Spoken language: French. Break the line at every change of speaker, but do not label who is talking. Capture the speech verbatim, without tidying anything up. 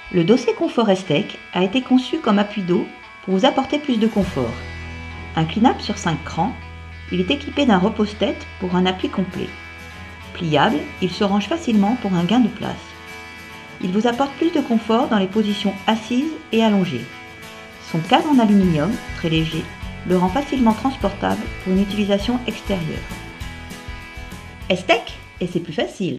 Le dossier confort Estec a été conçu comme appui dos pour vous apporter plus de confort. Inclinable sur cinq crans, il est équipé d'un repose-tête pour un appui complet. Pliable, il se range facilement pour un gain de place. Il vous apporte plus de confort dans les positions assises et allongées. Son cadre en aluminium, très léger, le rend facilement transportable pour une utilisation extérieure. Estec, et c'est plus facile.